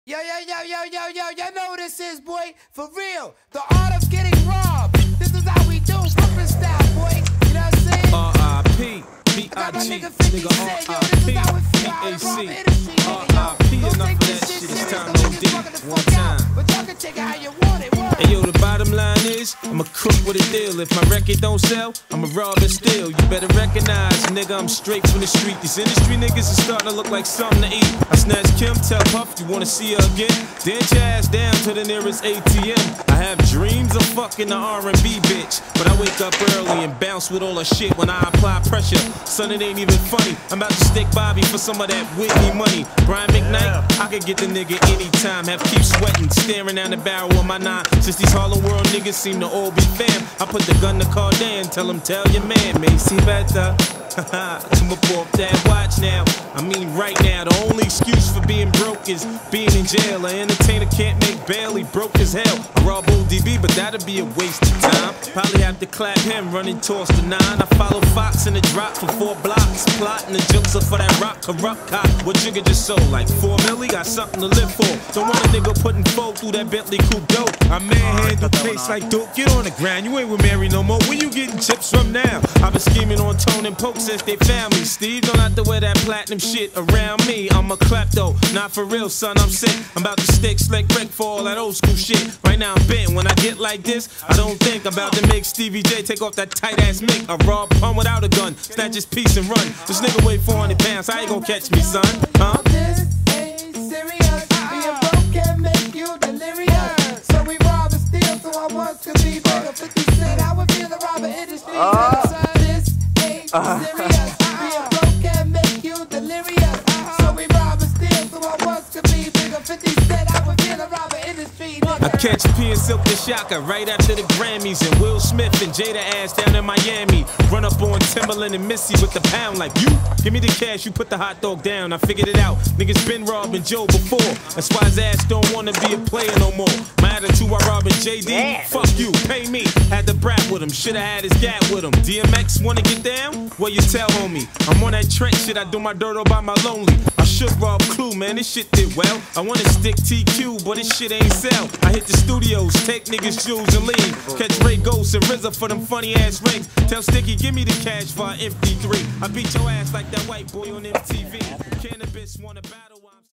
Yo, you know what this is, boy? For real, the art of getting robbed. This is how we do, Brooklyn style, boy. You know what I'm saying? R.I.P. B.I.G. Nigga R.I.P. B.A.C. R.I.P. Enough of that shit, it's time to dig one time. Hey yo, the bottom line is, I'm a crook with a deal. If my record don't sell, I'ma rob and steal. You better recognize, nigga, I'm straight from the street. These industry niggas is starting to look like something to eat. I snatch Kim, tell Puff, you wanna see her again? Dance your ass down to the nearest ATM. I have dreams of fucking the R&B bitch, but I wake up early and bounce with all her shit when I apply pressure. Son, it ain't even funny. I'm about to stick Bobby for some of that Whitney money. Brian McKnight, I could get the nigga anytime. Have keep sweating, staring down the barrel of my 9. Since these Harlem World niggas seem to all be fam, I put the gun to Cardan, tell him tell your man, Macy better. Come up off that watch now. I mean right now, the only excuse for being broke is being in jail. An entertainer can't make bail, he broke as hell. I rob ODB, but that'd be a waste of time. Probably have to clap him, running towards the 9. I follow Fox in the drop for 4 blocks, plotting the jokes up for that rock corrupt cop. What Jigga just sold, like 4 milli, got something to live for. Don't want a nigga putting 4 through that Bentley coupe dope. I manhandle case like dope, get on the ground. You ain't with Mary no more, where you getting chips from now? I've been scheming on Tone and Poke since they found me. Steve, don't have to wear that platinum shit around me. I'm a klepto, not for real, son, I'm sick. I'm about to stick slick Rick for all that old school shit. Right now I'm bent, when I get like this, I don't think I'm about to make Stevie J take off that tight ass mic. I rob pun without a gun, snatch his piece and run. This nigga weigh 400 pounds, how you gonna catch me, son? Huh? This ain't serious, being broke can make you delirious. So we rob and steal, so I want to be bigger. 50 Cent, I would feel the robber industry. This ain't serious, being broke can make you delirious. So we rob and steal, so I want to be bigger. 50 Cent, I would feel the robber industry. I catch P and Silk the Shaka right after the Grammys, and Will Smith and Jada ass down in Miami. Run up on Timberland and Missy with the pound like, you give me the cash, you put the hot dog down. I figured it out, niggas been robbing Joe before. That's why his ass don't wanna be a player no more. My attitude while robbing JD, fuck you, pay me. Had to brat with him, shoulda had his gat with him. DMX wanna get down? Well, you tell homie. I'm on that Trent shit, I do my dirt all by my lonely. I should rob Clue, man, this shit did well. I wanna stick TQ, but this shit ain't sell. I hit the studios, take niggas' jewels and leave. Catch Ray Ghost and RZA for them funny ass rings. Tell Sticky, give me the cash for an Vmqt3. I beat your ass like that white boy on MTV. Cannabis wanna battle.